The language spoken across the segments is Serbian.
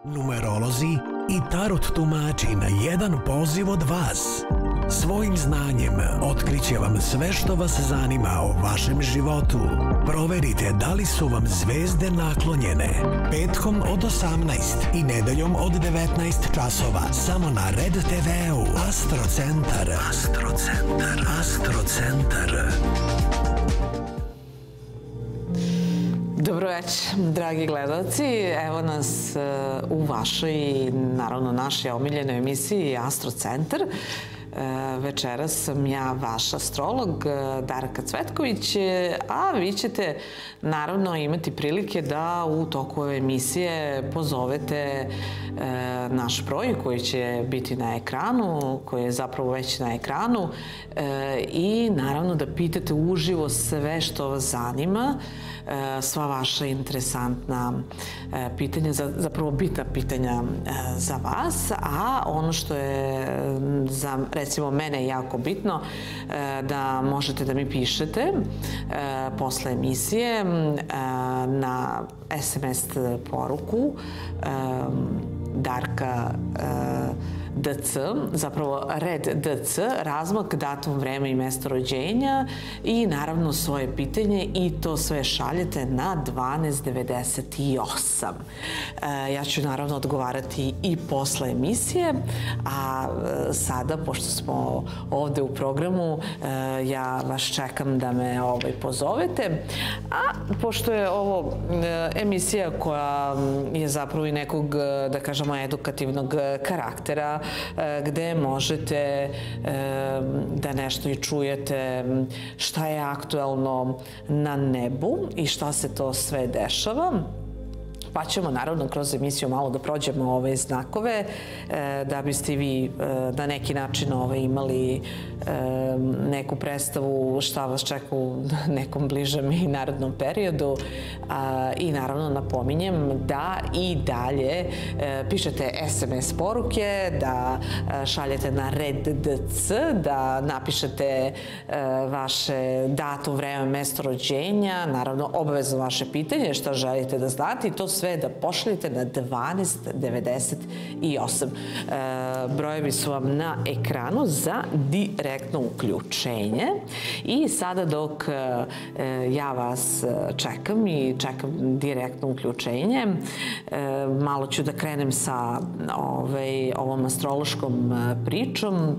numerolozi i tarot tumači na jedan poziv od vas. Svojim znanjem otkriće vam sve što vas zanima o vašem životu. Proverite da li su vam zvezde naklonjene. Petkom od 18 i nedeljom od 19 časova samo na Red TV-u. Astrocentar. Astrocentar. Astrocentar. Dobro večer, dragi gledalci. Evo nas u vašoj, naravno našoj omiljenoj emisiji Astrocentar. Večeras sam ja, vaš astrolog, Darka Cvetković, a vi ćete naravno imati prilike da u toku ove emisije pozovete naš broj koji će biti na ekranu, koji je zapravo već na ekranu, i naravno da pitate uživo sve što vas zanima, sva vaša interesantna pitanja, zapravo bitna pitanja za vas, a ono što je za, recimo, mene jako bitno, da možete da mi pišete posle emisije na SMS poruku Darka DC, zapravo Red DC, razmak, datum, vreme i mesto rođenja i naravno svoje pitanje, i to sve šaljete na 1298. Ja ću naravno odgovarati i posle emisije, a sada, pošto smo ovde u programu, ja vas čekam da me pozovete, a pošto je ovo emisija koja je zapravo i nekog, da kažemo, edukativnog karaktera, gde možete da nešto i čujete šta je aktuelno na nebu i šta se to sve dešava, pa ćemo naravno kroz emisiju malo da prođemo ove znakove, da biste vi na neki način imali neku predstavu šta vas čeka u nekom bližem i narednom periodu. I naravno napominjem da i dalje pišete SMS poruke, da šaljete na Red DC, da napišete vaše datum, vreme, mesto rođenja, naravno obavezno vaše pitanje, šta želite da znate, i to sve da pošaljete na 1298. Brojevi su vam na ekranu za direktno uključenje. I sada dok ja vas čekam i čekam direktno uključenje, malo ću da krenem sa ovom astrološkom pričom.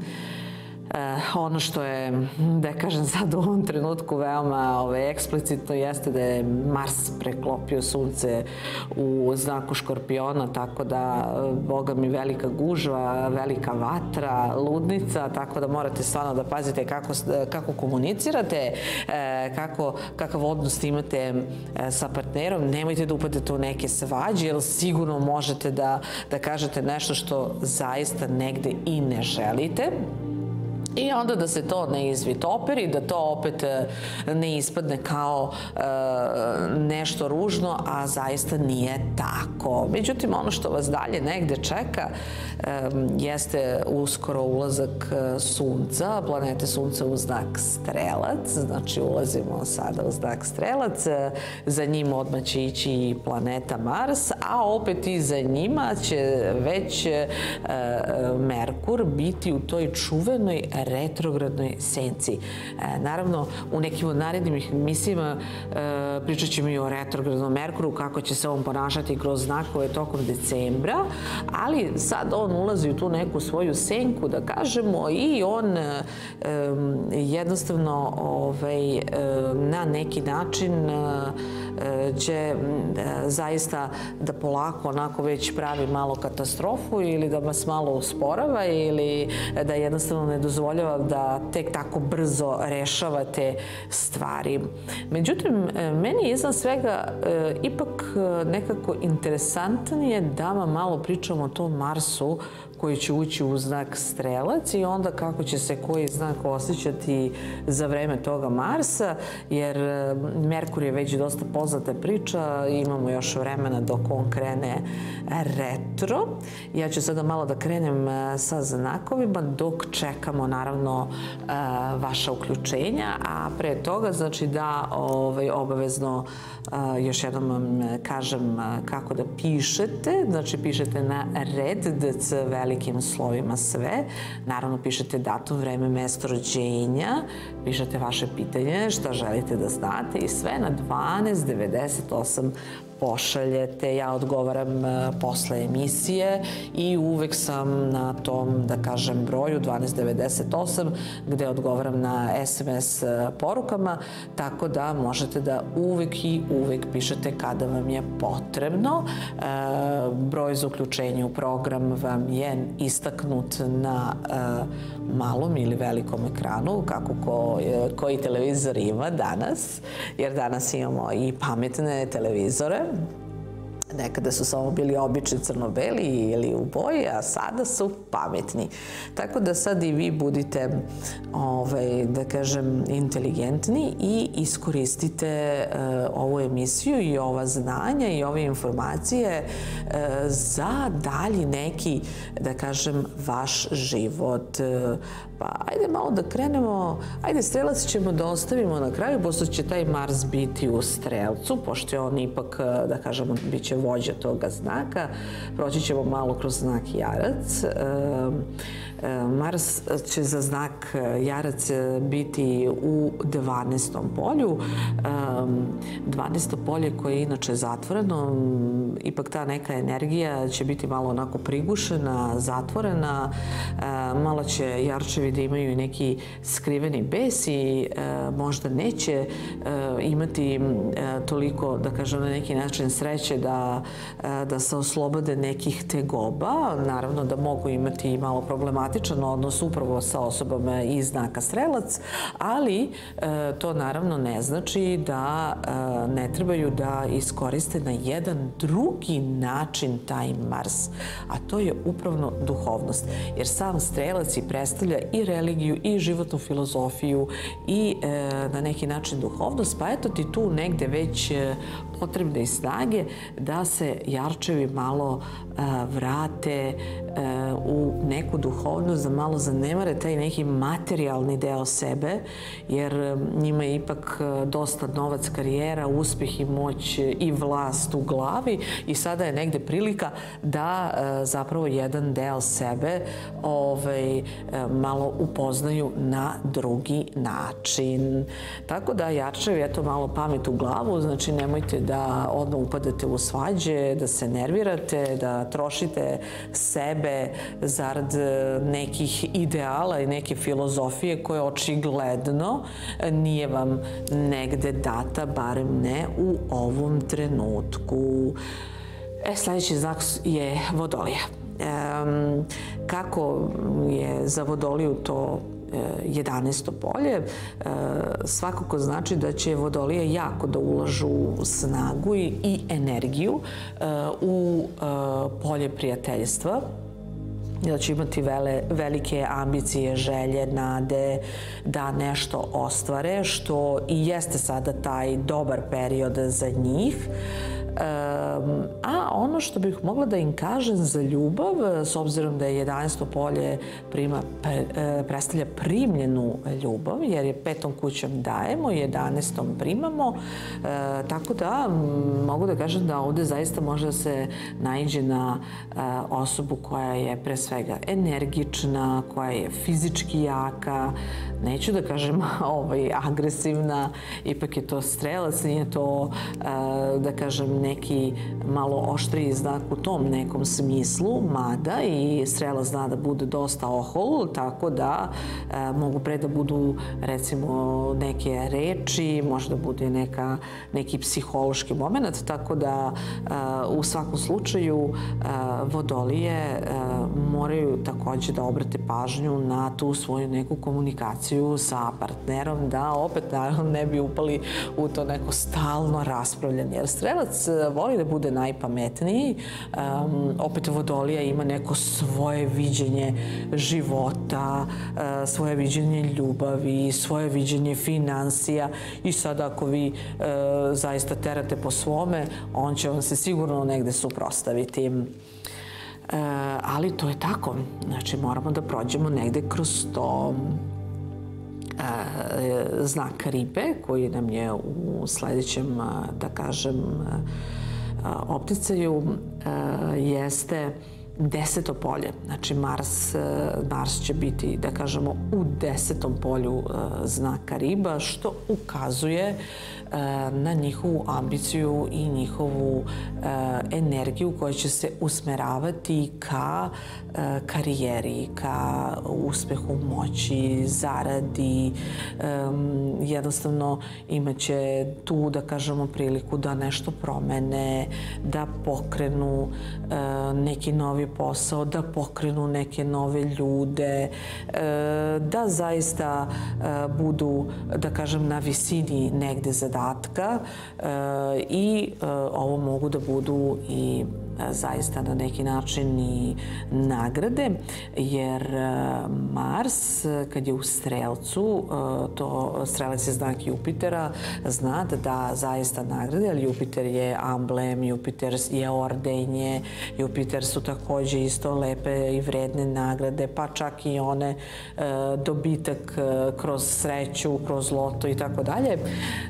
Ono što je, da kažem sad u ovom trenutku veoma eksplicitno, jeste da je Mars preklopio Sunce u znaku Škorpiona, tako da, boga mi, velika gužva, velika vatra, ludnica, tako da morate stvarno da pazite kako komunicirate, kakav odnos imate sa partnerom. Nemojte da upadete u neke svađe, jer sigurno možete da kažete nešto što zaista negde i ne želite. I onda da se to ne izvitoperi, da to opet ne ispadne kao nešto ružno, a zaista nije tako. Međutim, ono što vas dalje negde čeka jeste uskoro ulazak Sunca, planete Sunca u znak Strelac. Znači, ulazimo sada u znak Strelac. Za njim odmah će ići i planeta Mars, a opet i za njima će već Merkur biti u toj čuvenoj retrogradnoj senci. Naravno, u nekim od narednim emisijama pričat ćemo i o retrogradnom Merkuru, kako će se on ponašati kroz znakove tokom decembra, ali sad on ulazi u tu neku svoju senku, da kažemo, i on jednostavno na neki način će zaista da polako onako već pravi malo katastrofu, ili da vas malo usporava, ili da jednostavno ne dozvoljava da tek tako brzo rešavate stvari. Međutim, meni je iznad svega ipak nekako interesantnije da vam malo pričamo o tom Marsu koji će ući u znak Strelac i onda kako će se koji znak osjećati za vreme toga Marsa, jer Merkur je već dosta poznata priča, imamo još vremena dok on krene retro. Ja ću sada malo da krenem sa znakovima dok čekamo naravno vaša uključenja, a pre toga znači da obavezno još jednom vam kažem kako da pišete. Znači pišete na red DC velikim slovima sve. Naravno pišete datum, vreme, mesto rođenja, pišete vaše pitanje, šta želite da znate i sve na 1298 pošaljete. Ja odgovaram posle emisije i uvek sam na tom, da kažem, broju 1298 gde odgovaram na SMS porukama, tako da možete da uvek i uvek pišete kada vam je potrebno. Broj za uključenje u program vam je istaknut na malom ili velikom ekranu, kako koji televizor ima danas, jer danas imamo i pametne televizore. Nekada su samo bili obični crno-beli ili u boji, a sada su pametni. Tako da sad i vi budite, da kažem, inteligentni i iskoristite ovu emisiju i ova znanja i ove informacije za dalji neki, da kažem, vaš život. Pa ajde malo da krenemo, ajde Strelac ćemo da ostavimo na kraju, pošto će taj Mars biti u Strelcu, pošto je on ipak, da kažemo, bit će vođa toga znaka. Proći ćemo malo kroz znak Jarac. Mars će za znak Jarac biti u 12. polju. 12. polje koje je inače zatvoreno, ipak ta neka energija će biti malo onako prigušena, zatvorena. Malo će Jarčevi da imaju neki skriveni bes i možda neće imati toliko, da kažem, na neki način sreće da se oslobode nekih tegoba. Naravno da mogu imati i malo problematičan odnos upravo sa osobama iz znaka Strelac, ali to naravno ne znači da ne trebaju da iskoriste na jedan drugi način taj Mars, a to je upravo duhovnost. Jer sam Strelac i predstavlja i religiju i životnu filozofiju i na neki način duhovnost, pa eto ti tu negde već potrebne i snage da se Jarčevi malo vrate u neku duhovnost, da malo zanemare taj neki materijalni deo sebe, jer njima je ipak dosta novac, karijera, uspeh i moć i vlast u glavi i sada je negde prilika da zapravo jedan deo sebe malo upoznaju na drugi način. Tako da Jarčevi, eto, malo pamet u glavu, znači nemojte da odmah upadate u svađe, da se nervirate, da trošite sebe zarad nekih ideala i neke filozofije koje očigledno nije vam negde data, barem ne u ovom trenutku. Sledeći znak je Vodolija. Kako je za Vodoliju to 11. polje, svakako znači da će Vodolije jako da ulažu snagu i energiju u polje prijateljstva, da će imati velike ambicije, želje, nade da nešto ostvare, što i jeste sada taj dobar period za njih. A ono što bih mogla da im kažem za ljubav, s obzirom da je 11. polje predstavlja primljenu ljubav, jer je 5. kućom dajemo, 11. primamo, tako da mogu da kažem da ovde zaista može da se naiđe na osobu koja je pre svega energična, koja je fizički jaka, neću da kažem agresivna, ipak je to Strelac, nije to, da kažem, neki malo oštriji znak u tom nekom smislu, mada i Strelac zna da bude dosta ohol, tako da mogu pre da budu, recimo, neke reči, možda bude neki psihološki moment, tako da u svakom slučaju Vodolije moraju takođe da obrate pažnju na tu svoju neku komunikaciju sa partnerom, da opet naravno ne bi upali u to neko stalno raspravljanje. Jer Strelac voli da bude najpametniji. Opet Vodolija ima neko svoje viđenje života, svoje viđenje ljubavi, svoje viđenje finansija i sad ako vi zaista terate po svome, on će vam se sigurno negde suprotstaviti. Ali to je tako. Znači, moramo da prođemo negde kroz to. Znak ribe, koji nam je u sledećem, da kažem, opticaju, jeste 10. polje. Znači, Mars će biti, da kažemo, u 10. polju znaka riba, što ukazuje na njihovu ambiciju i njihovu energiju koja će se usmeravati ka karijeri, ka uspehu, moći, zaradi. Jednostavno imaće tu, da kažemo, priliku da nešto promene, da pokrenu neki novi posao, da pokrenu neke nove ljude, da zaista budu, da kažem, na visini negde zadatka i ovo mogu da budu i zaista na neki način i nagrade, jer Mars kad je u Strelcu, to Strelac je znak Jupitera, zna da da zaista nagrade, ali Jupiter je amblem, Jupiter je ordenje, Jupiter su takođe isto lepe i vredne nagrade, pa čak i one dobitak kroz sreću, kroz loto i tako dalje.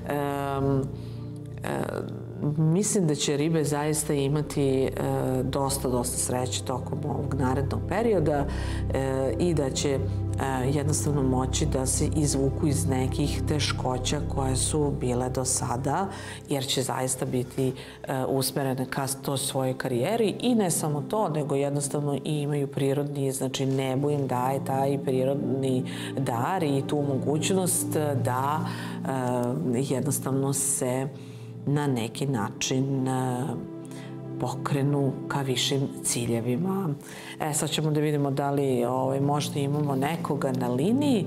Mislim da će ribe zaista imati dosta sreće tokom ovog narednog perioda i da će jednostavno moći da se izvuku iz nekih teškoća koje su bile do sada, jer će zaista biti usmerene ka to svojoj karijeri i ne samo to, nego jednostavno i imaju prirodni, znači nebo im daje taj prirodni dar i tu mogućnost da jednostavno se na neki način pokrenu ka višim ciljevima. Sad ćemo da vidimo da li možda imamo nekoga na liniji.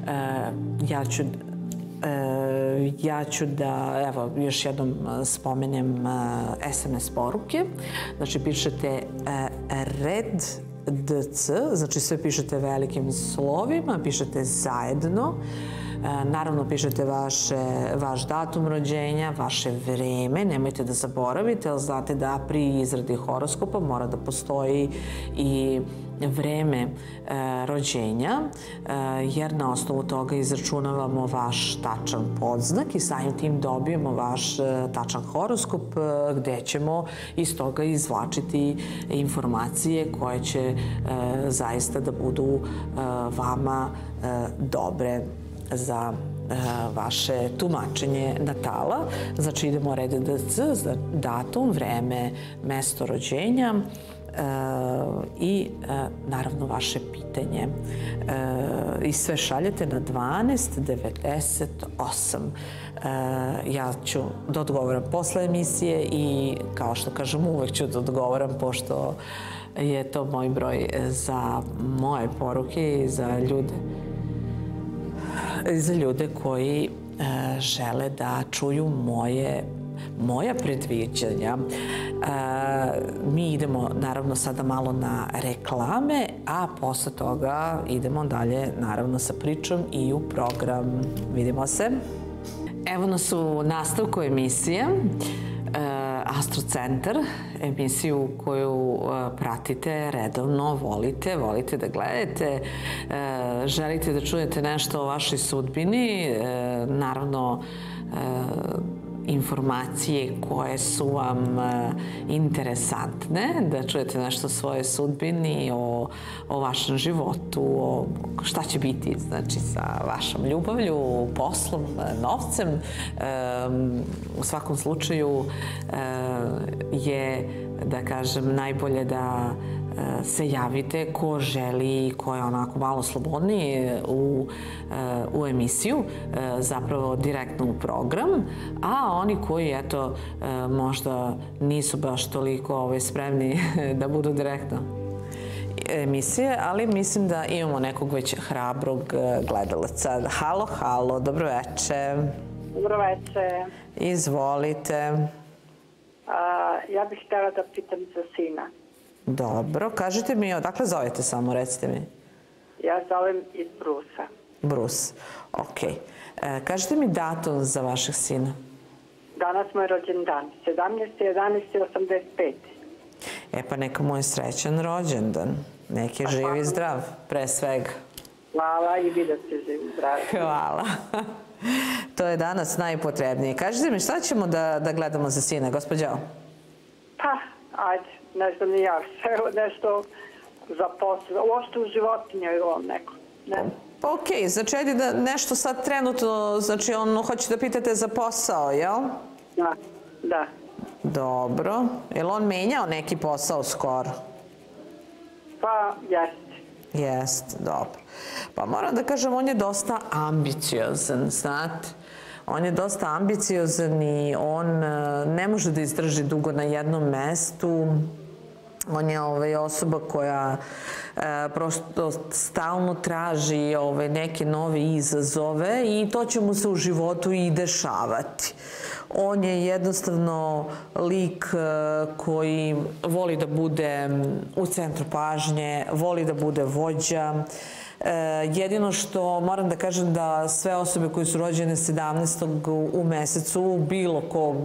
Ja ću da, evo, još jednom spomenem SMS poruke. Znači, pišete red DC, znači sve pišete velikim slovima, pišete zajedno. Naravno, pišete vaš datum rođenja, vaše vreme, nemojte da zaboravite, ali znate da pri izradi horoskopa mora da postoji i vreme rođenja, jer na osnovu toga izračunavamo vaš tačan podznak i samim tim dobijemo vaš tačan horoskop gde ćemo iz toga izvlačiti informacije koje će zaista da budu vama dobre za vaše tumačenje natala. Znači, idemo red DC, datum, vreme, mesto rođenja i naravno vaše pitanje. I sve šaljete na 1298. Ja ću da odgovoram posle emisije i, kao što kažem, uvek ću da odgovoram, pošto je to moj broj za moje poruke i za ljude koji žele da čuju moja predviđanja. Mi idemo naravno sada malo na reklame, a posle toga idemo dalje naravno sa pričom i u program. Vidimo se. Evo nas u nastavku emisije Astrocentar, emisiju koju pratite redovno, volite da gledate, želite da čujete nešto o vašoj sudbini, naravno informacije koje su vam interesantne, da čujete nešto o svojoj sudbini, o vašem životu, o šta će biti, znači, sa vašom ljubavlju, poslom, novcem. U svakom slučaju je, da kažem, najbolje da se javite ko želi, ko je onako malo slobodniji u emisiju, zapravo direktno u program, a oni koji, eto, možda nisu baš toliko spremni da budu direktno emisije, ali mislim da imamo nekog već hrabrog gledalaca. Halo, dobro veče. Dobro veče. Izvolite. Ja bih htjela da pitam za sina. Dobro, kažite mi, odakle zovete samo, recite mi. Ja zovem iz Brusa. Brus, okej. Kažite mi datum za vašeg sina. Danas mu je rođendan, 17.11.85. Pa neka mu je srećan rođendan. Nek je živ i zdrav, pre svega. Hvala i vi da ste živ i zdrav. Hvala. To je danas najpotrebnije. Kažite mi, šta ćemo da gledamo za sina, gospođo? Pa, ajde, ne znam ni ja, nešto za posao, uopšte u životinju je on neko. Pa okej, znači ajde da nešto sad trenutno, znači on hoće da pitate za posao, jel? Da. Dobro. Je li on menjao neki posao skoro? Pa, jeste. Jeste, dobro. Pa moram da kažem, on je dosta ambiciozan, znate. On je dosta ambiciozan i on ne može da izdrži dugo na jednom mestu. On je osoba koja prosto stalno traži neke nove izazove i to će mu se u životu i dešavati. On je jednostavno lik koji voli da bude u centru pažnje, voli da bude vođa. Jedino što moram da kažem da sve osobe koje su rođene 17. u mesecu bilo kog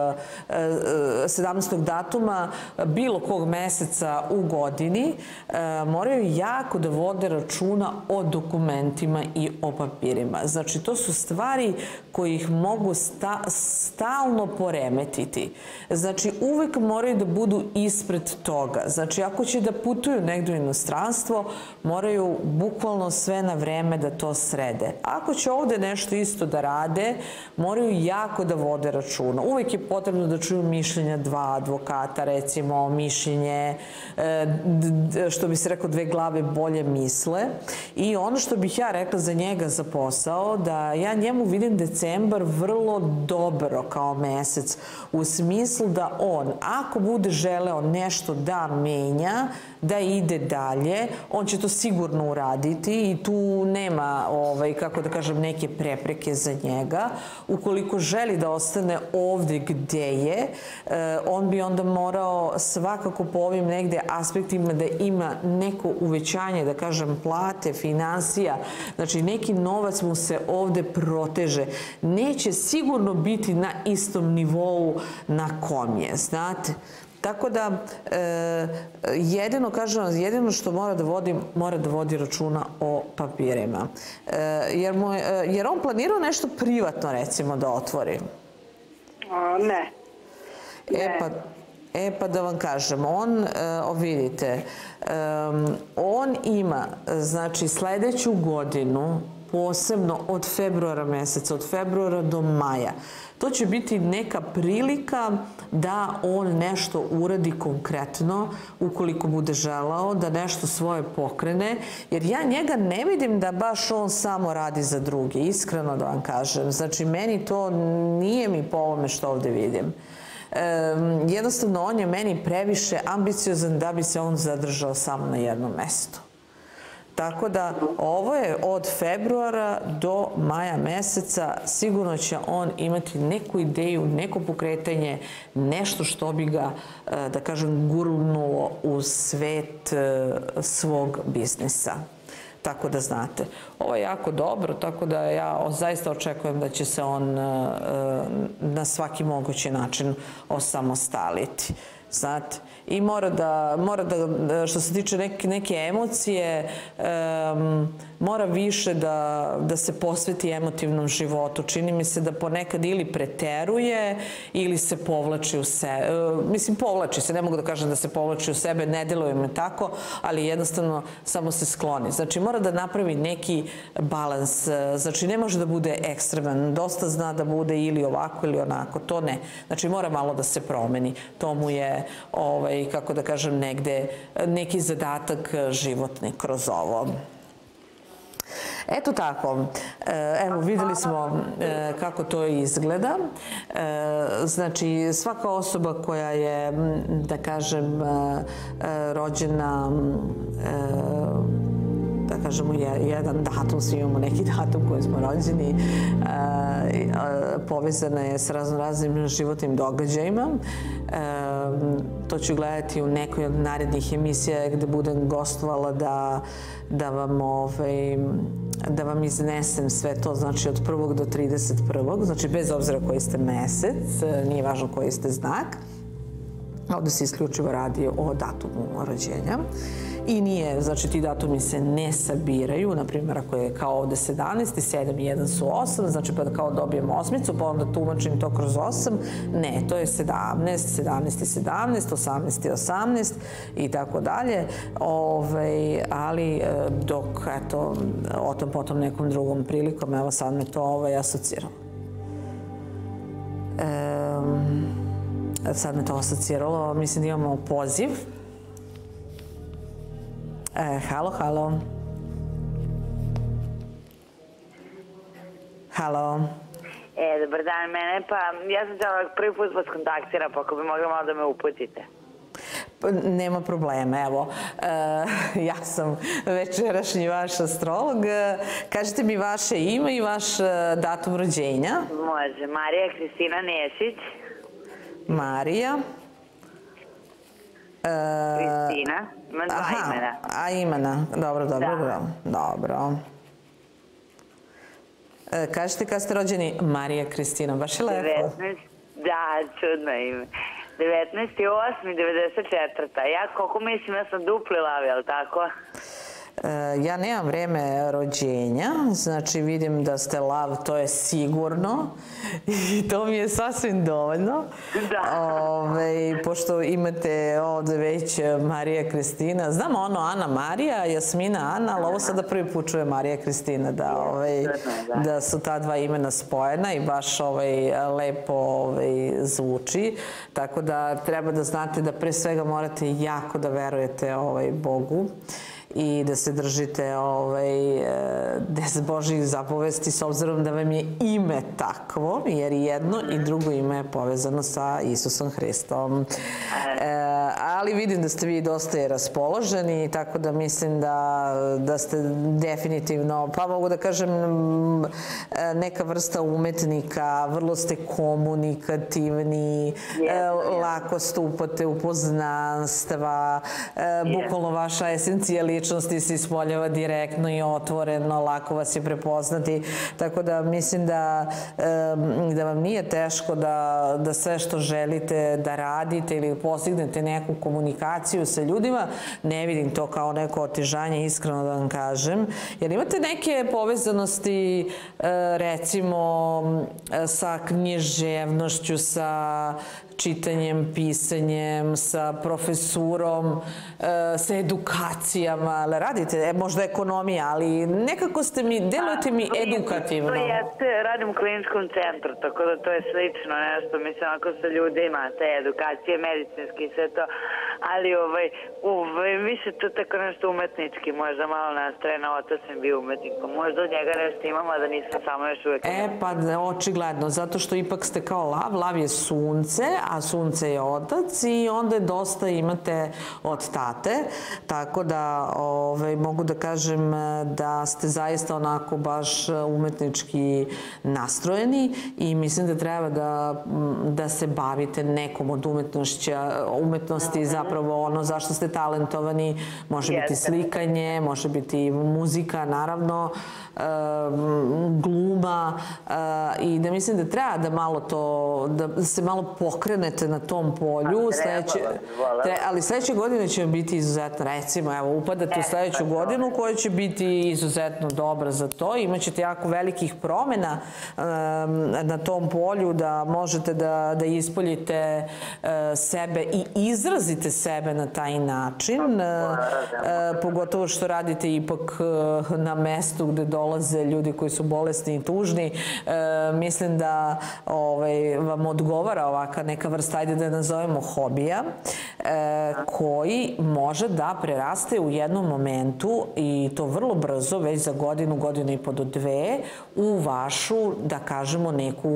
17. datuma bilo kog meseca u godini moraju jako da vode računa o dokumentima i o papirima. Znači to su stvari koje ih mogu stalno poremetiti. Znači uvek moraju da budu ispred toga. Znači ako će da putuju negdje u inostranstvo moraju bukvalno sve na vreme da to srede. Ako će ovde nešto isto da rade, moraju jako da vode računa. Uvek je potrebno da čuju mišljenja dva advokata, recimo mišljenje, što bi se rekao, dve glave bolje misle. I ono što bih ja rekla za njega za posao, da ja njemu vidim decembar vrlo dobro kao mesec, u smislu da on, ako bude želeo nešto da menja, da ide dalje, on će to sigurno uraditi i tu nema, kako da kažem, neke prepreke za njega. Ukoliko želi da ostane ovde gde je, on bi onda morao svakako po ovim negde aspektima da ima neko uvećanje, da kažem, plate, finansija, znači neki novac mu se ovde proteže. Neće sigurno biti na istom nivou na kom je, znate. Tako da, jedino što mora da vodi računa o papirima. Jer on planirao nešto privatno, recimo, da otvori? Ne. Pa da vam kažem, vidite, on ima, znači, sledeću godinu, posebno od februara meseca, od februara do maja, to će biti neka prilika da on nešto uradi konkretno, ukoliko bude želao, da nešto svoje pokrene, jer ja njega ne vidim da baš on samo radi za druge, iskreno da vam kažem. Znači, meni to nije mi po ovome što ovde vidim. Jednostavno, on je meni previše ambiciozan da bi se on zadržao samo na jednom mestu. Tako da ovo je od februara do maja meseca, sigurno će on imati neku ideju, neko pokretanje, nešto što bi ga, da kažem, gurnulo u svet svog biznisa. Tako da znate. Ovo je jako dobro, tako da ja zaista očekujem da će se on na svaki mogući način osamostaliti. Znate, i mora da, što se tiče neke emocije, mora više da se posveti emotivnom životu. Čini mi se da ponekad ili preteruje ili se povlači u sebe. Mislim, povlači se, ne mogu da kažem da se povlači u sebe, ne deluje me tako, ali jednostavno samo se skloni. Znači, mora da napravi neki balans. Znači, ne može da bude ekstreman. Dosta zna da bude ili ovako ili onako. To ne. Znači, mora malo da se promeni. To mu je, kako da kažem, negde neki zadatak životni kroz ovo. Eto tako, evo videli smo kako to izgleda. Znači, svaka osoba koja je, da kažem, rođena, da kažemo jedan datum, svi imamo neki datum koji smo rođeni, povezana je s raznim životnim događajima. To ću gledati u nekoj od narednih emisija gde budem gostovala da vam iznesem sve to, znači od 1. do 31. Znači bez obzira koji ste mesec, nije važno koji ste znak. Ovde se isključivo radi o datumu rođenja. I nije, znači ti datumi se ne sabiraju, na primjer ako je kao ovde 17, 7 i 1 su 8, znači pa da kao dobijem osmicu, pa onda tumačim to kroz 8, ne, to je 17, 17 i 17, 18 i 18 i tako dalje, ali dok, eto, o tom potom nekom drugom prilikom, evo sad me to asociralo. Sad me to asociralo, mislim da imamo poziv. Halo, halo. Halo. Dobar dan, mene pa ja sam htjela prvi put vas kontaktiram, pa ako bi mogli malo da me uputite. Nema problema, evo, ja sam večerašnji vaš astrolog. Kažite mi vaše ime i vaš datum rođenja. Može, Marija Kristina Nešić. Marija. Kristina, ima dva imena. A imena, dobro. Kažete kad ste rođeni? Marija Kristina, baš je lepo. Da, čudno ime. 19.8.94. Ja koliko mislim da sam dupli lav, je li tako? Ja nemam vreme rođenja, znači vidim da ste lav, to je sigurno i to mi je sasvim dovoljno. Pošto imate ovde već Marija Kristina, znamo ono Ana Marija, Jasmina Ana, ali ovo sada prvi put čuje Marija Kristina, da su ta dva imena spojena i baš lepo zvuči. Tako da treba da znate da pre svega morate jako da verujete Bogu i da se držite 10 Božjih zapovesti s obzirom da vam je ime takvo, jer jedno i drugo ime je povezano sa Isusom Hristom. Ali vidim da ste vi dosta raspoloženi, tako da mislim da ste definitivno, pa mogu da kažem, neka vrsta umetnika, vrlo ste komunikativni, lako stupate u poznanstva, bukvalno vaša esencija ličnosti se ispoljava direktno i otvoreno, lako vas je prepoznati, tako da mislim da vam nije teško da sve što želite da radite ili postignete neku komunikaciju sa ljudima, ne vidim to kao neko otežanje, iskreno da vam kažem, jer imate neke povezanosti recimo sa književnošću, sa čitanjem, pisanjem, sa profesurom, sa edukacijama, radite, možda ekonomija, ali nekako delujete mi edukativno. To jeste, radim u kliničkom centru, tako da to je slično nešto, mislim, ako sa ljudima, te edukacije, medicinski i sve to, ali više to tako nešto umetnički, možda malo nastrojena, otac sam bio umetnikom, možda od njega nešto imam, a da nisam samo još uvek. Pa očigledno, zato što ipak ste kao lav je sunce, a sunce je otac i onda dosta imate od tate, tako da mogu da kažem da ste zaista onako baš umetnički nastrojeni i mislim da treba da se bavite nekom od umetnosti, zapravo ono zašto ste talentovani, može biti slikanje, može biti muzika, naravno, gluma i da mislim da treba da se malo pokrenete na tom polju, ali sledeće godine će biti izuzetno, recimo, evo, upadate u sledeću godinu koja će biti izuzetno dobra za to, imaćete jako velikih promena na tom polju da možete da ispoljite sebe i izrazite sebe na taj način, pogotovo što radite ipak na mestu gde dolaze ljudi koji su bolesni i tužni. Mislim da vam odgovara ovaka neka vrsta, ajde da je nazovemo hobija, koji može da preraste u jednom momentu i to vrlo brzo, već za godinu, godinu i po do dve, u vašu, da kažemo, neku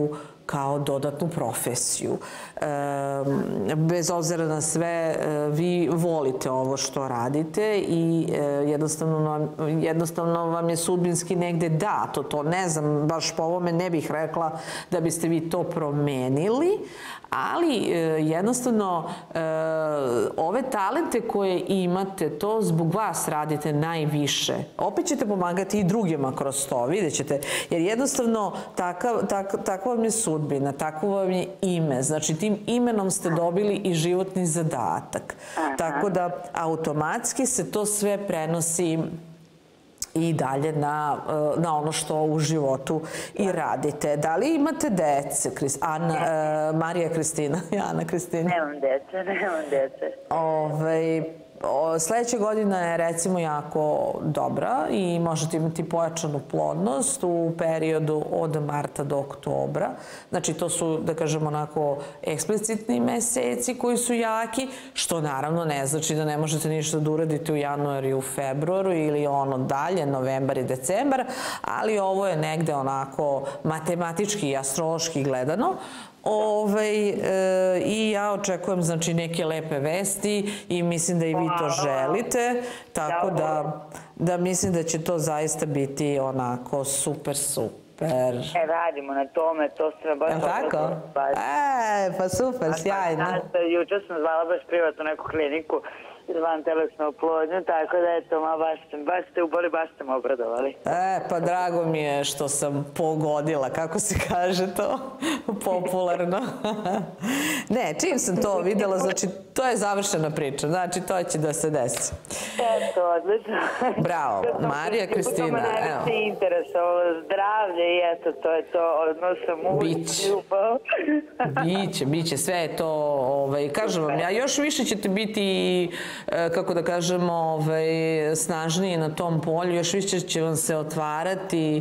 kao dodatnu profesiju. Bez obzira na sve, vi volite ovo što radite i jednostavno vam je sudbinski negde dato. To ne znam, baš po ovome ne bih rekla da biste vi to promenili, ali jednostavno ove talente koje imate, to zbog vas radite najviše. Opet ćete pomagati i drugima kroz to, vidjet ćete. Jer jednostavno takva vam je sudbina, takvo vam je ime. Znači tim imenom ste dobili i životni zadatak. Tako da automatski se to sve prenosi i dalje na ono što u životu i radite. Da li imate dece? Marija Kristina i Ana Kristina? Nemam dece. Sledeća godina je recimo jako dobra i možete imati pojačanu plodnost u periodu od marta do oktobra. Znači to su, da kažemo, onako eksplicitni meseci koji su jaki, što naravno ne znači da ne možete ništa da uradite u januaru i u februaru ili ono dalje, novembar i decembar, ali ovo je negde onako matematički i astrološki gledano. I ja očekujem, znači, neke lepe vesti i mislim da i vi to želite, tako da mislim da će to zaista biti onako super. Radimo na tome, to se baš... Je tako? Pa super, sjajno. Juče sam zvala baš privatno neku kliniku van telesnu oplodnju, tako da eto, baš ste uboli, baš ste me obradovali. Pa drago mi je što sam pogodila, kako se kaže to, popularno. Ne, čim sam to videla, znači, to je završena priča, znači, to će da se desi. Eto, odlično. Bravo, Marija Kristina, evo. To me najviše interesovalo, zdravlje i eto, to je to, odnosno muž, ljubav. Biće, sve je to, kažem vam, a još više ćete biti, kako da kažemo, snažniji na tom polju, još više će vam se otvarati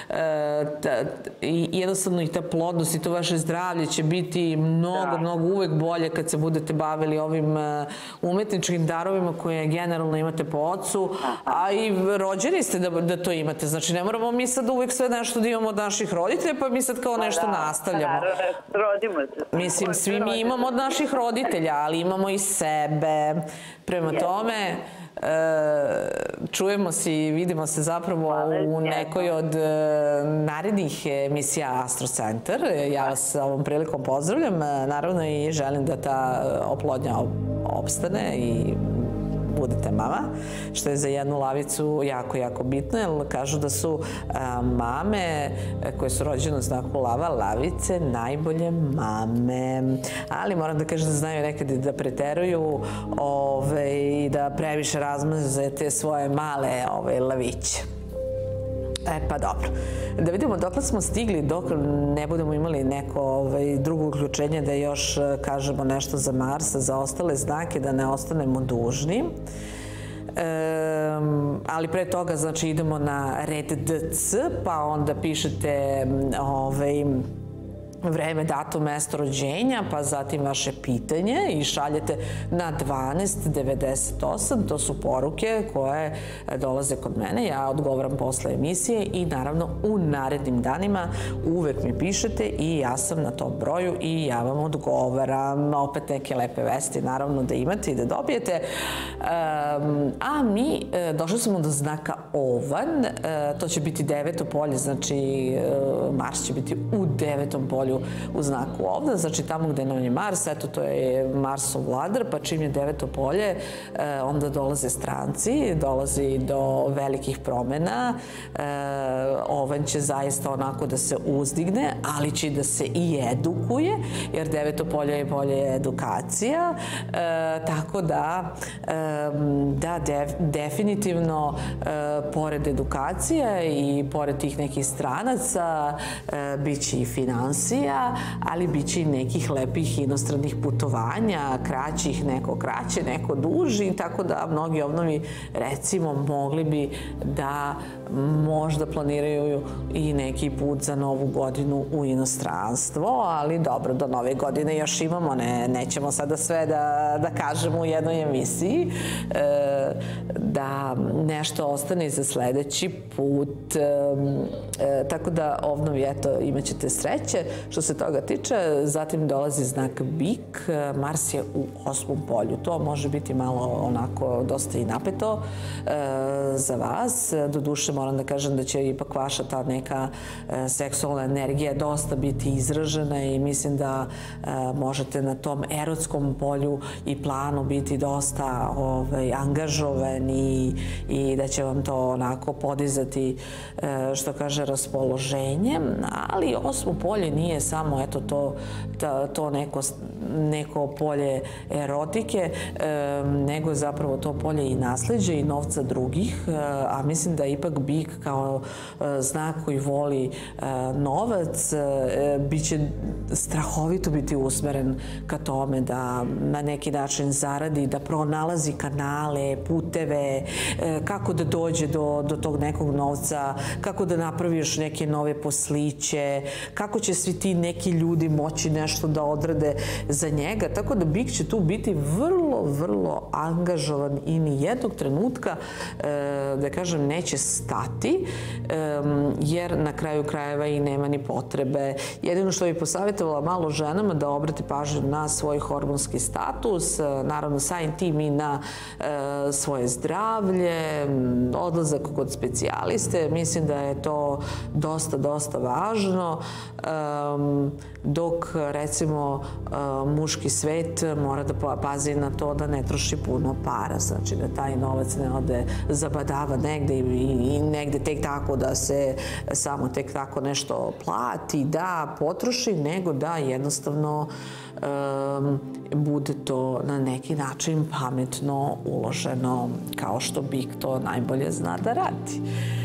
i jednostavno i ta plodnost i to vaše zdravlje će biti mnogo uvek bolje kad se budete bavili ovim umetničkim darovima koje generalno imate po ocu, a i rođeni ste da to imate. Znači, ne moramo mi sad uvek sve nešto da imamo od naših roditelja, pa mi sad kao nešto nastavljamo. Rodimo se. Mislim, svi mi imamo od naših roditelja, ali imamo i sebe. Prema tome, čujemo se i vidimo se zapravo u nekoj od narednih emisija Astro Centar. Ja vas ovom prilikom pozdravljam, naravno i želim da ta oplodnja opstane i budete mama, što je za jednu lavicu jako bitno, jer kažu da su mame koje su rođene u znaku lava, lavice, najbolje mame. Ali moram da kažem da znaju nekad i da preteruju i da previše razmaze te svoje male laviće. Pa dobro. Da vidimo dok smo stigli, dok ne budemo imali neko drugo uključenje da još kažemo nešto za Marsa, za ostale znake, da ne ostanemo dužni. Ali pre toga, znači, idemo na red DC, pa onda pišete vreme, datum, mesto rođenja, pa zatim vaše pitanje i šaljete na 1298. To su poruke koje dolaze kod mene. Ja odgovaram posle emisije i naravno u narednim danima uvek mi pišete i ja sam na tom broju i ja vam odgovaram. Opet neke lepe vesti naravno da imate i da dobijete. A mi došli smo do znaka Ovan. To će biti 9. polje, znači Mars će biti u 9. polju u znaku Ovna, znači tamo gde nam je Mars, eto to je Marsov vladar, pa čim je 9. polje, onda dolaze stranci, dolazi do velikih promena, Ovan će zaista onako da se uzdigne, ali će da se i edukuje, jer 9. polje je polje edukacija, tako da definitivno pored edukacije i pored tih nekih stranaca bit će i finansija, ali bit će i nekih lepih inostranih putovanja, kraćih, neko kraće, neko duži, tako da mnogi ovnovi, recimo, mogli bi da možda planiraju i neki put za novu godinu u inostranstvo, ali dobro, do nove godine još imamo, nećemo sada sve da kažemo u jednoj emisiji, da nešto ostane za sledeći put, tako da ovnovi, eto, imat ćete sreće. što se toga tiče. Zatim dolazi znak Bik, Mars je u 8. polju. To može biti malo onako dosta i napeto za vas. Doduše moram da kažem da će ipak vaša ta neka seksualna energija dosta biti izražena i mislim da možete na tom erotskom polju i planu biti dosta angažovani i da će vam to onako podizati, što kaže, raspoloženje. Ali 8. polje nije samo to neko polje erotike, nego zapravo to polje i nasleđe i novca drugih, a mislim da ipak Bik kao znak koji voli novac biće strahovito biti usmeren ka tome da na neki način zaradi, da pronalazi kanale, puteve, kako da dođe do tog nekog novca, kako da napravi još neke nove posliće, kako će svi ti neki ljudi moći nešto da odrade za njega. Tako da Bik će tu biti vrlo, vrlo angažovan i ni jednog trenutka, da kažem, neće stati, jer na kraju krajeva i nema ni potrebe. Jedino što bih posavjetovala malo ženama da obrati pažnju na svoj hormonski status, naravno samim tim i na svoje zdravlje, odlazak kod specijaliste. Mislim da je to dosta važno, dok recimo muški svet mora da pazi na to da ne troši puno para, znači da taj novac ne ode zabadava negde i negde tek tako da se samo tek tako nešto plati, da potroši, nego da jednostavno bude to na neki način pametno uloženo, kao što Bik to najbolje zna da radi.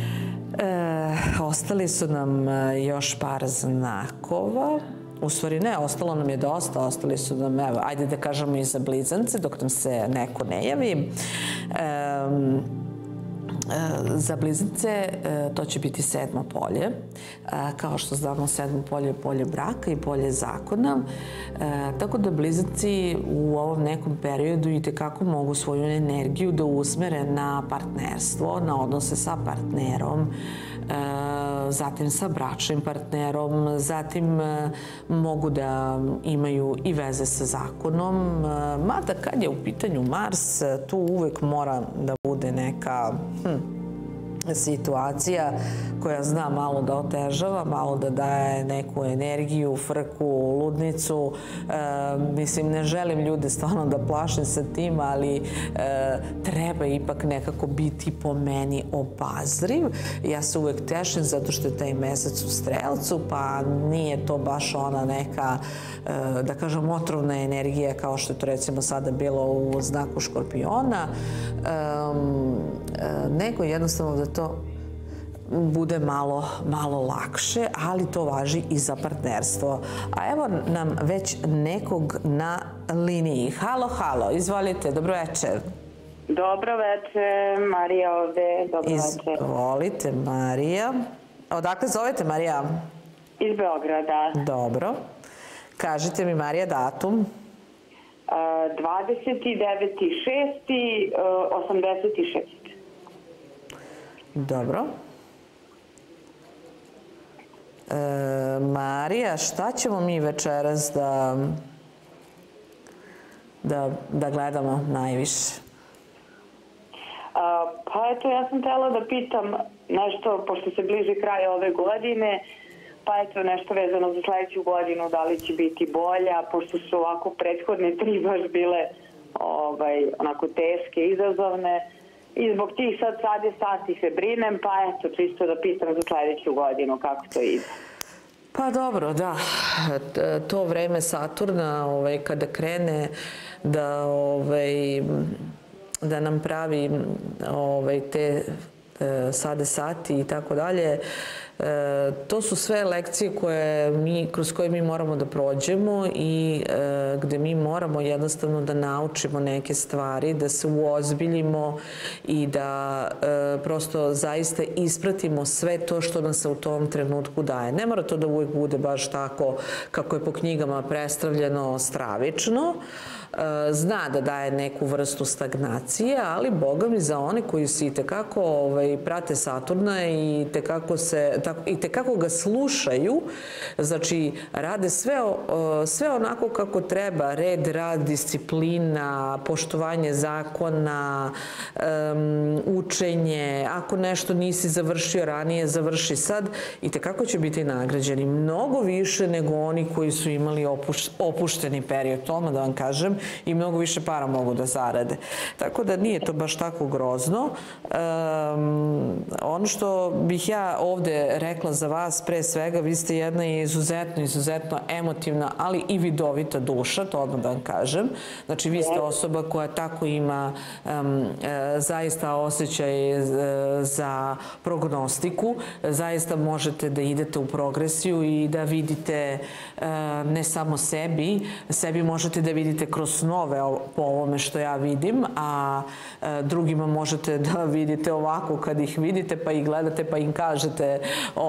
Ostali su nam još par znakova. U stvari ne, ostalo nam je dosta, ostali su nam, evo, ajde da kažemo i za blizance, dok nam se neko ne javi. Za blizance to će biti 7. polje. Kao što znamo, 7. polje je polje braka i polje zakona. Tako da blizanci u ovom nekom periodu i tekako mogu svoju energiju da usmere na partnerstvo, na odnose sa partnerom, zatim sa bračnim partnerom, zatim mogu da imaju i veze sa zakonom. Mada kad je u pitanju Mars, tu uvek mora da bude neka situacija koja zna malo da otežava, malo da daje neku energiju, frku, ludnicu. Mislim, ne želim ljude stvarno da plašim sa tim, ali treba ipak nekako biti po meni obazriv. Ja se uvek tešim zato što je taj mesec u Strelcu, pa nije to baš ona neka, da kažem, otrovna energija kao što je to recimo sada bilo u znaku Škorpiona, nego jednostavno da to bude malo lakše, ali to važi i za partnerstvo. A evo nam već nekog na liniji. Halo, izvolite, dobro večer. Dobro večer, Marija ovde, dobro večer. Izvolite, Marija. Odakle zovete, Marija? Iz Beograda. Dobro. Kažite mi, Marija, datum? 29.6.86. Dobro. Marija, šta ćemo mi večeras da gledamo najviše? Pa eto, ja sam htjela da pitam nešto, pošto se bliži kraj ove godine, pa eto nešto vezano za sledeću godinu, da li će biti bolja, pošto su ovako prethodne 3 baš bile onako teške, izazovne. I zbog tih sad se brinem, pa eto, čisto da pitam za sledeću godinu kako to ide. Pa dobro, da. To vreme Saturna, kada krene da nam pravi te sati i tako dalje, to su sve lekcije kroz koje mi moramo da prođemo i gde mi moramo jednostavno da naučimo neke stvari, da se uozbiljimo i da prosto zaista ispratimo sve to što nam se u tom trenutku daje. Ne mora to da uvijek bude baš tako kako je po knjigama predstavljeno stravično, zna da daje neku vrstu stagnacije, ali boga mi za one koji se itekako prate Saturna i itekako ga slušaju, znači rade sve onako kako treba, red, rad, disciplina, poštovanje zakona, učenje, ako nešto nisi završio ranije, završi sad, itekako će biti nagrađeni. Mnogo više nego oni koji su imali opušteni period, tome da vam kažem, i mnogo više para mogu da zarade. Tako da nije to baš tako grozno. Ono što bih ja ovde rekla za vas, pre svega, vi ste jedna izuzetno emotivna, ali i vidovita duša, to odmah da vam kažem. Znači, vi ste osoba koja tako ima zaista osjećaj za prognostiku, zaista možete da idete u progresiju i da vidite ne samo sebi možete da vidite kroz snove po ovome što ja vidim, a drugima možete da vidite ovako kad ih vidite, pa ih gledate, pa im kažete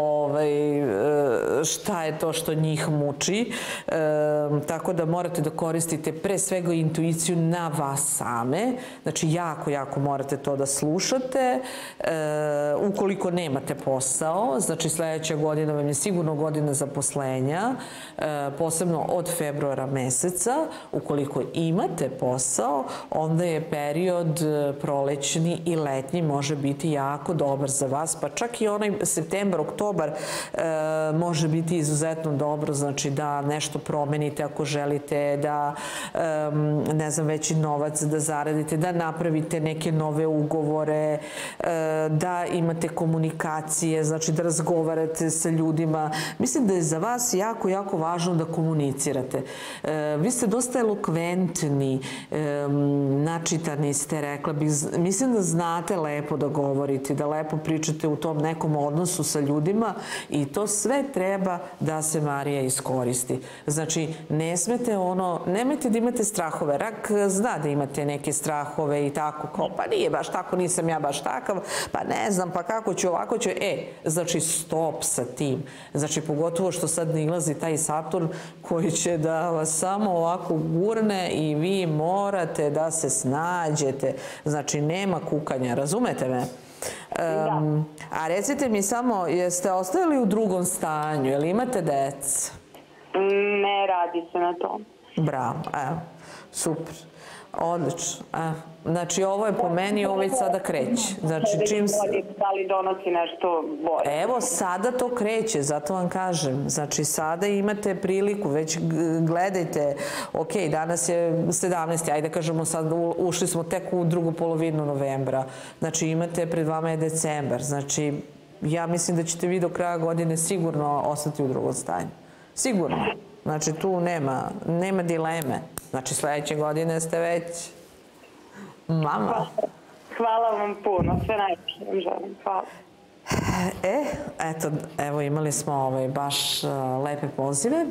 šta je to što njih muči. Tako da morate da koristite pre svega intuiciju na vas same. Znači, jako morate to da slušate. Ukoliko nemate posao, znači sledeća godina vam je sigurno godina zaposlenja, posebno od februara meseca. Ukoliko imate posao, onda je period prolećni i letnji može biti jako dobar za vas, pa čak i onaj septembar, oktobar može biti izuzetno dobro, znači da nešto promenite ako želite, da ne znam, veći novac da zaradite, da napravite neke nove ugovore, da imate komunikacije, znači da razgovarate sa ljudima. Mislim da je za vas jako važno da komunicirate. Vi ste dosta elokventni, načitani ste, rekla bih. Mislim da znate lepo da govorite, da lepo pričate u tom nekom odnosu sa ljudima i to sve treba da se Marija iskoristi. Znači, nemojte da imate strahove. Rak zna da imate neke strahove i tako, kao pa nije baš tako, nisam ja baš takav, pa ne znam, pa kako ću, ovako ću. Znači, stop sa tim. Znači, pogotovo što sad nilazi taj Saturn koji će da vas samo ovako gurne i vi morate da se snađete. Znači, nema kukanja, razumete me? A recite mi samo, jeste ostajali u drugom stanju, jel imate dece? Ne radi se na tom. Bravo, evo, super, odlično. Znači, ovo je po meni, ovo već sada kreće. Znači, čim se... Da li donosi nešto bolje? Evo, sada to kreće, zato vam kažem. Znači, sada imate priliku, već gledajte, ok, danas je 17. Ajde kažemo sad, ušli smo tek u drugu polovinu novembra. Znači, imate, pred vama je decembar. Znači, ja mislim da ćete vi do kraja godine sigurno ostati u drugom stanju. Sigurno. Znači, tu nema dileme. Znači, sledeće godine ste već mama. Hvala vam puno, sve najviše vam želim. Hvala. Eto, evo imali smo baš lepe pozive.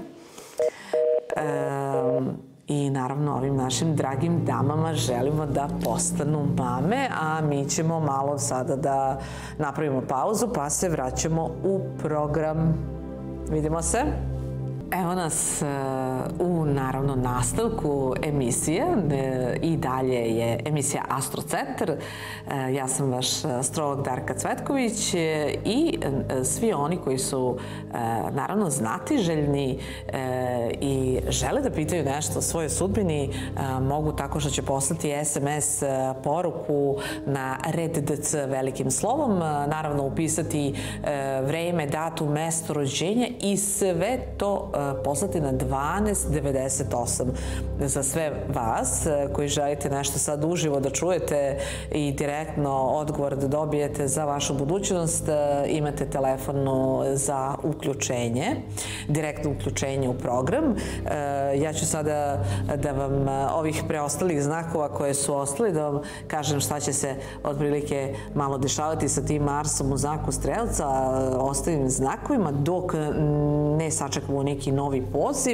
I naravno ovim našim dragim damama želimo da postanu mame, a mi ćemo malo sada da napravimo pauzu pa se vraćamo u program. Vidimo se. Evo nas u, naravno, nastavku emisije i dalje je emisija Astrocentar. Ja sam vaš astrolog Darka Cvetković i svi oni koji su, naravno, znatiželjni i žele da pitaju nešto o svojoj sudbini, mogu tako što će poslati SMS poruku na RED-DC velikim slovom, naravno upisati vreme, datum, mesto rođenja i sve to poslati na 1298. Za sve vas koji želite nešto sad uživo da čujete i direktno odgovor da dobijete za vašu budućnost, imate telefonu za uključenje, direktno uključenje u program. Ja ću sada da vam ovih preostalih znakova koje su ostali, da vam kažem šta će se otprilike malo dešavati sa tim Marsom u znaku Strelca, ostalim znakovima, dok ne sačekamo neki novi poziv.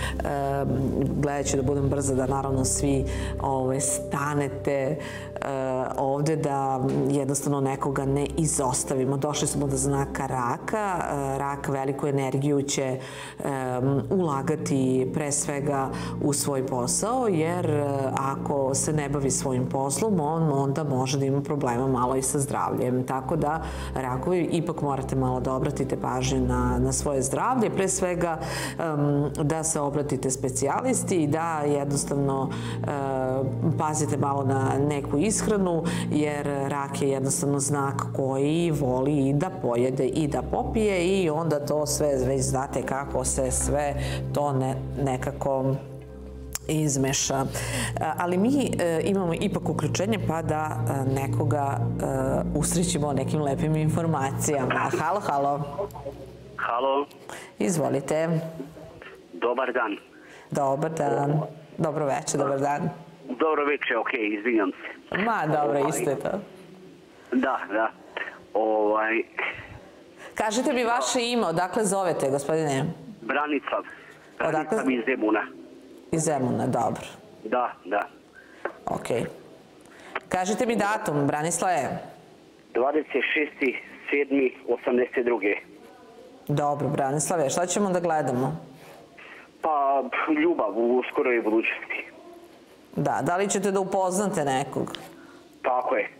gledat ću da budem brza, da naravno svi stanete ovde, da jednostavno nekoga ne izostavimo. Došli smo do znaka raka. Rak veliku energiju će ulagati pre svega u svoj posao, jer ako se ne bavi svojim poslom, on onda može da ima problema malo i sa zdravljem. Tako da, rakovi, ipak morate malo da obratite pažnju na svoje zdravlje, pre svega da se obratite specijalisti i da jednostavno pazite malo na neku ishranu, jer rak je jednostavno znak koji voli i da pojede i da popije i onda to sve, već znate kako se sve to nekako izmeša. Ali mi imamo ipak uključenje pa da nekoga usrećimo nekim lepim informacijama. Halo, halo. Halo. Izvolite. Dobar dan. Dobar dan. Dobro večer, dobar dan. Dobro večer, okej, izvinjam se. Ma, dobro, isto je to. Da. Kažite mi vaše ime, odakle zovete, gospodine? Branislav. Branislav iz Zemuna. Iz Zemuna, dobro. Da. Okej. Kažite mi datum, Branislave. 26.7.82. Dobro, Branislave, šta ćemo da gledamo? Pa, ljubav u skoroj budućnosti. Da li ćete da upoznate nekog? Tako je.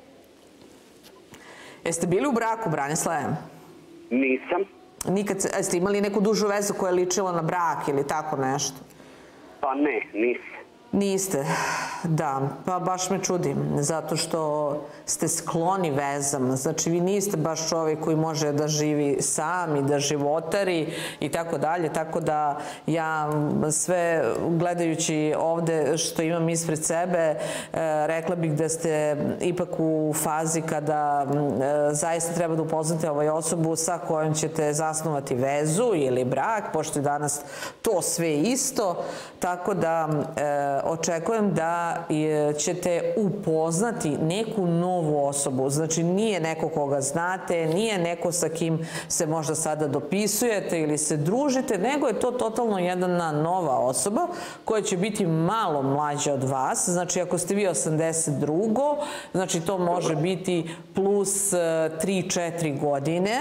Jeste bili u braku, Branislave? Nisam. Nikad ste imali neku dužu vezu koja je ličila na brak ili tako nešto? Pa ne, nisam. Niste, da, pa baš me čudim, zato što ste skloni vezama, znači vi niste baš čovjek koji može da živi sam i da životari i tako dalje, tako da ja sve gledajući ovde što imam ispred sebe, rekla bih da ste ipak u fazi kada zaista treba da upoznate ovoj osobu sa kojom ćete zasnovati vezu ili brak, pošto je danas to sve isto, tako da očekujem da ćete upoznati neku novu osobu. Znači, nije neko koga znate, nije neko sa kim se možda sada dopisujete ili se družite, nego je to totalno jedna nova osoba koja će biti malo mlađa od vas. Znači, ako ste vi 82. znači to može biti plus 3-4 godine.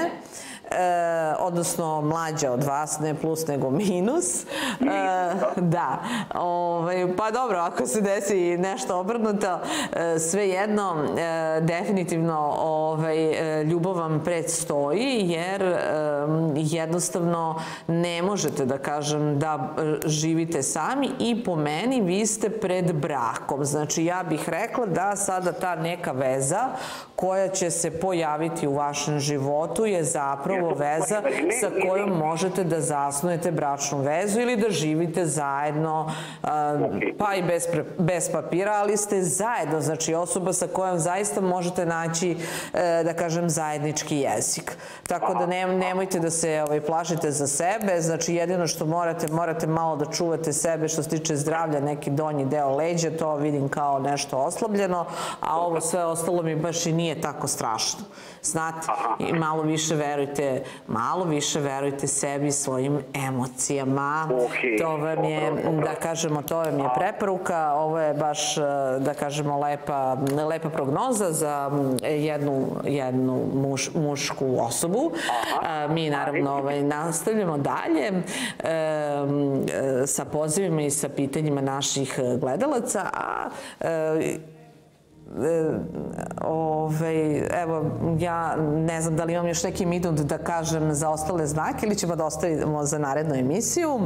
Odnosno mlađa od vas, ne plus nego minus. Da. Pa dobro, ako se desi nešto obrnuto, svejedno, definitivno ljubav vam predstoji, jer jednostavno ne možete da kažem da živite sami i po meni vi ste pred brakom. Znači ja bih rekla da sada ta neka veza koja će se pojaviti u vašem životu je zapravo veza sa kojom možete da zasnujete bračnu vezu ili da živite zajedno, pa i bez papira, ali ste zajedno, znači osoba sa kojom zaista možete naći, da kažem, zajednički jezik. Tako da nemojte da se plašite za sebe, znači jedino što morate malo da čuvate sebe što se tiče zdravlja, neki donji deo leđa, to vidim kao nešto oslabljeno, a ovo sve ostalo mi baš i nije tako strašno. Znate, i malo više verujte sebi, svojim emocijama. To vam je, da kažemo, to vam je preporuka. Ovo je baš, da kažemo, lepa prognoza za jednu mušku osobu. Mi naravno nastavljamo dalje sa pozivima i sa pitanjima naših gledalaca, a evo, ja ne znam da li imam još neki minut da kažem za ostale znake ili ćemo da ostavimo za narednu emisiju.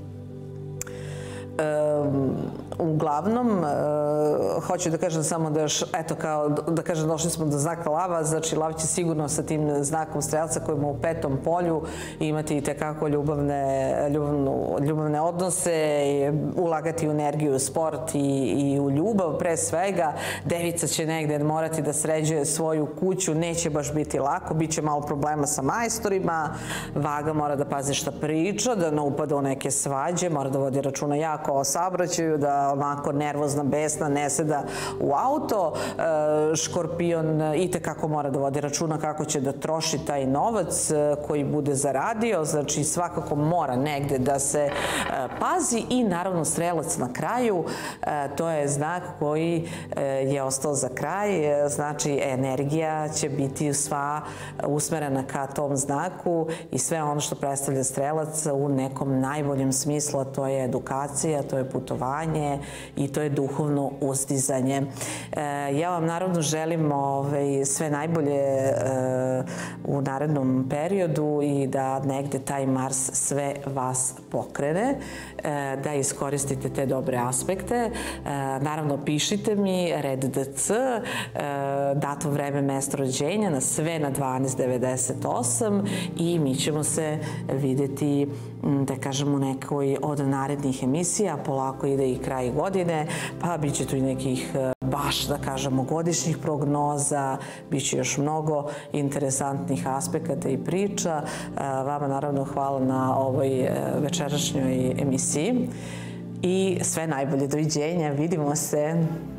Uglavnom, hoću da kažem samo da još, eto, kao da kažem, došli smo do znaka lava, znači lav će sigurno sa tim znakom strelca koji ima u 5. polju imati i tekako ljubavne odnose, ulagati u energiju, sport i u ljubav, pre svega. Devica će negde morati da sređuje svoju kuću, neće baš biti lako, bit će malo problema sa majstorima, Vaga mora da pazi šta priča, da ne upada u neke svađe, mora da vodi računa jako o saobraćaju, da onako nervozna, besna, ne seda u auto. Škorpion itekako mora da vodi računa kako će da troši taj novac koji bude zaradio, znači svakako mora negde da se pazi. I naravno Strelac na kraju, to je znak koji je ostao za kraj, znači energija će biti sva usmerena ka tom znaku i sve ono što predstavlja Strelac u nekom najboljem smislu, a to je edukacija, to je putovanje i to je duhovno uzdizanje. Ja vam naravno želim sve najbolje u narednom periodu i da negde taj Mars sve vas pokrene, da iskoristite te dobre aspekte. Naravno, pišite mi red.dc, datum, vreme, mesto rođenja na sve na 1298 i mi ćemo se videti, da kažem, u nekoj od narednih emisija. Polako ide i kraj godine, pa bit će tu i nekih baš, da kažemo, godišnjih prognoza, bit će još mnogo interesantnih aspekata i priča. Vama naravno hvala na ovoj večerašnjoj emisiji i sve najbolje, doviđenja, vidimo se.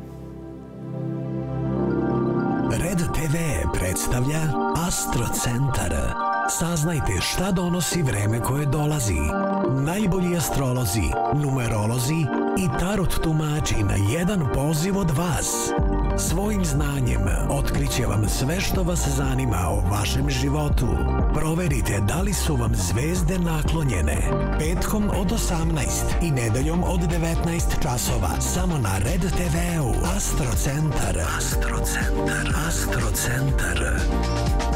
Red TV predstavlja Astrocentar. Saznajte šta donosi vreme koje dolazi. Najbolji astrolozi, numerolozi i tarot tumači na jedan poziv od vas. Svojim znanjem otkriće vam sve što vas zanima o vašem životu. Proverite da li su vam zvezde naklonjene. Petkom od 18 i nedeljom od 19 časova samo na Red TV-u. Astrocentar. Astrocentar. Astrocentar.